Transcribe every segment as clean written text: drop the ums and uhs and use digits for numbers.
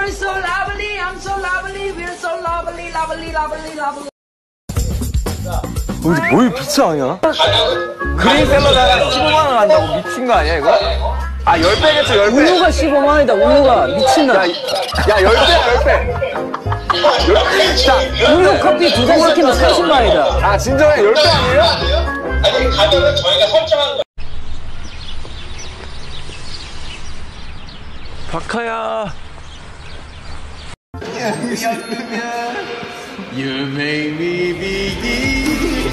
We're so lovely, I'm so lovely, we're so lovely, lovely, lovely, lovely. 여기 뭘 비싸 아니야? 그린 샐러드가 15만원 한다고 미친 거 아니야 이거? 아 10배겠죠 10배. 우유가 15만원이다 우유가 미친나. 야 10배야 10배. 자 우유 커피 2잔 시키면 30만원이다. 아 진정해 10배 아니에요? 아니 가격은 저희가 설정한 거예요. 박하야. You make me begin.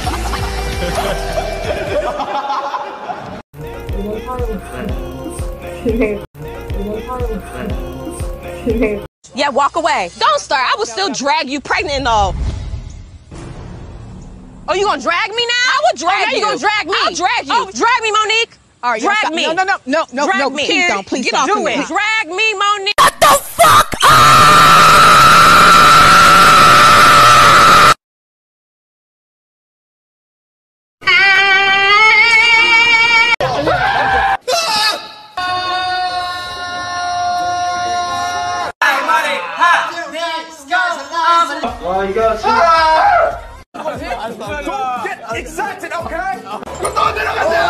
Yeah, walk away. Don't start. I will still drag you pregnant and all. Oh, you gonna drag me now? I will drag you. You gonna drag me? I'll drag you. Oh, drag me, Monique. All right, drag me. No, drag me. Please don't. Please don't. Do it. Drag me, Monique. What the fuck? 와 이거 Don't get excited, okay? 또 내려가세요.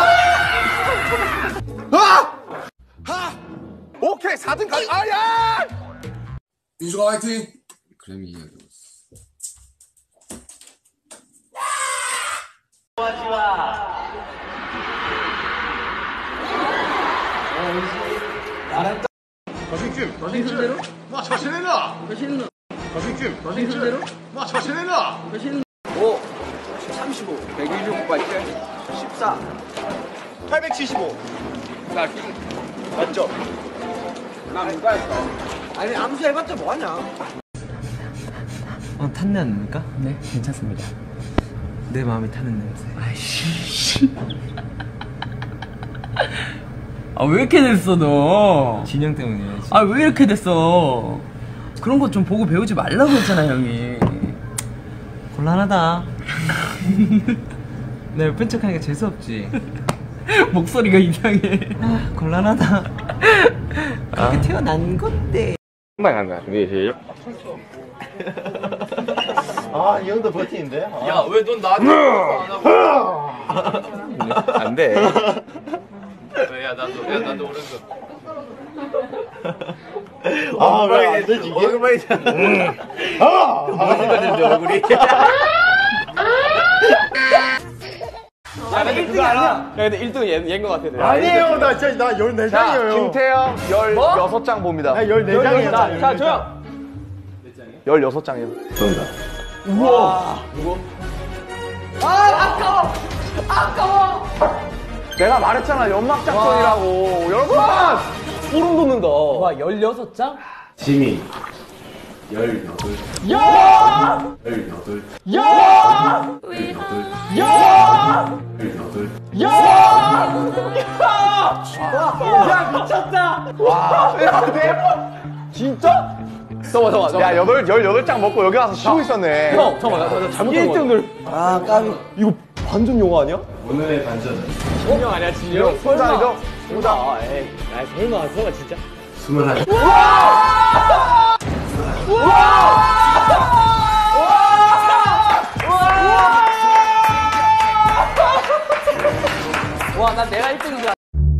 오케이 4등까지. 아야. 민수가 화이팅. 그래미 이야기. 더빙쯤. 와 자신해라. 더빙쯤. 와 자신해라. 5 35 116 곱하기 14 875. 나 맞죠? 나 문과였어. 아니 암수 해봤자 뭐하냐? 탔네 아닙니까? 네 괜찮습니다. 내 마음이 타는 냄새. 아이씨. 아 왜 이렇게 됐어 너? 진영 때문이야. 아 왜 이렇게 됐어? 그런 거 좀 보고 배우지 말라고 했잖아 형이. 곤란하다. 내 옆에 척하니까 재수없지. 목소리가 이상해. 아 곤란하다. 그렇게 태어난 건데. 한방 한다. 준비 시작. 아 이 형도 버티는데. 야 왜 넌 나한테 안 하고? 안 돼. 야 나도 오른손. 왜 안 되지 이게? 얼굴만 있잖아. 거짓말인데 얼굴이. 야 근데 그거 알아? 야 근데 1등 얘인 것 같아. 아니에요 나 진짜 나 14장이에요. 김태형 16장 봅니다. 나 14장이에요. 자 조용. 16장이요. 정답. 우와. 누구? 아 아까워. 내가 말했잖아 연막 작전이라고. 여러분 소름 돋는다. 와 16장? 지미 18. 야! 18. 야! 18. 야! 18. 야 미쳤다. 와. 야 대박. 진짜? 잠깐만. 야 18장 먹고 여기 와서 쉬고 있었네. 형 잠깐만 나 잘못한 거. 1등을. 아 까비. 이거 반전 용어 아니야? 오늘의 반전. 진영 아니야 진영? 설마. 설마. 에이 설마 진짜? 21. 와 나 내가 1등인 줄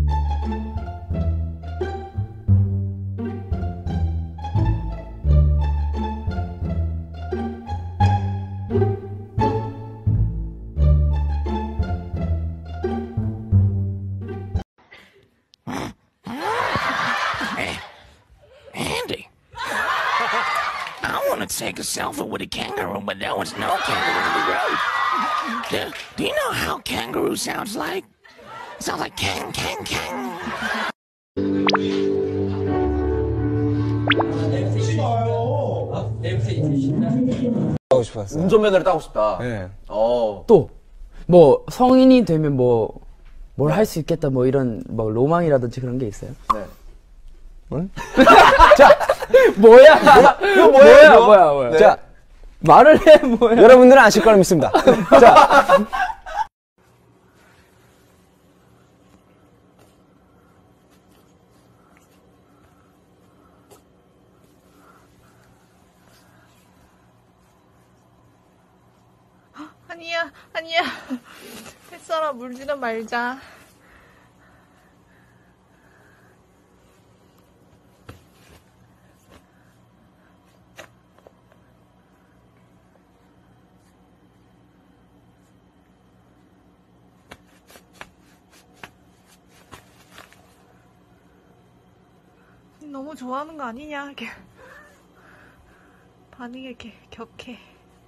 Andy, I want to take a selfie with a kangaroo, but there was no kangaroo in the road. Do you know how kangaroo sounds like? It sounds like kang, kang, kang. 하고 싶었어. 운전면허를 따고 싶다. 네. 또 뭐 성인이 되면 뭐 뭘 할 수 있겠다 뭐 이런 뭐 로망이라든지 그런 게 있어요? 네. 응? 자 뭐야? 이거 뭐야? 뭐야? 네. 자 말을 해 뭐야? 여러분들은 아실 거라 믿습니다. 자. 아니야, 아니야. 햇살아, 물지는 말자. 너무 좋아하는 거 아니냐? 이렇게 반응이 이렇게 격해.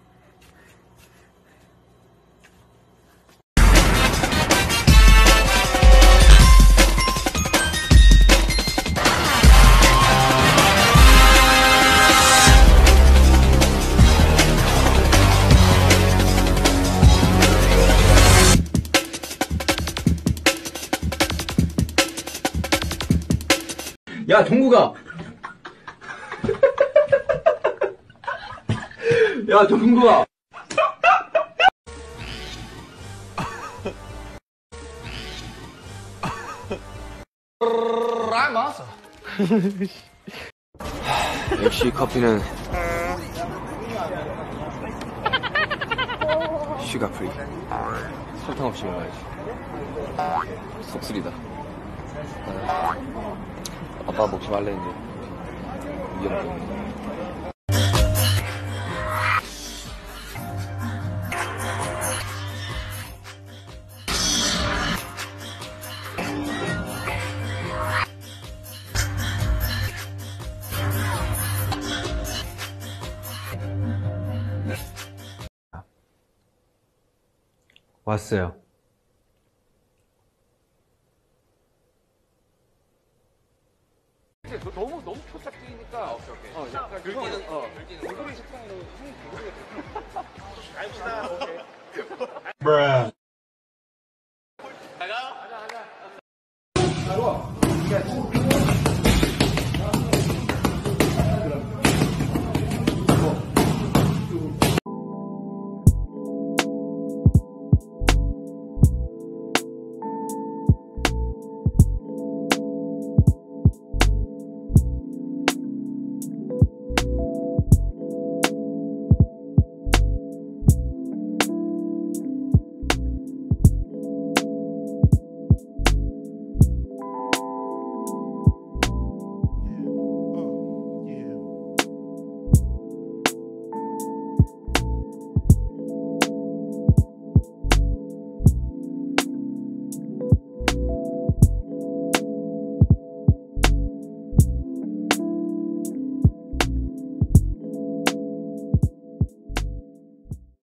야, 동구가. 야, 동구가. 역시 커피는 슈가 프리. 설탕 없이 먹어야지. 속쓰리다. 아빠 먹지 말래 이제. 위험해. 왔어요. 너무 표착적이니까. 오케이. 약간 긁기는 얼굴의 색상으로 형이 긁어야 돼. 갑시다. 오케이.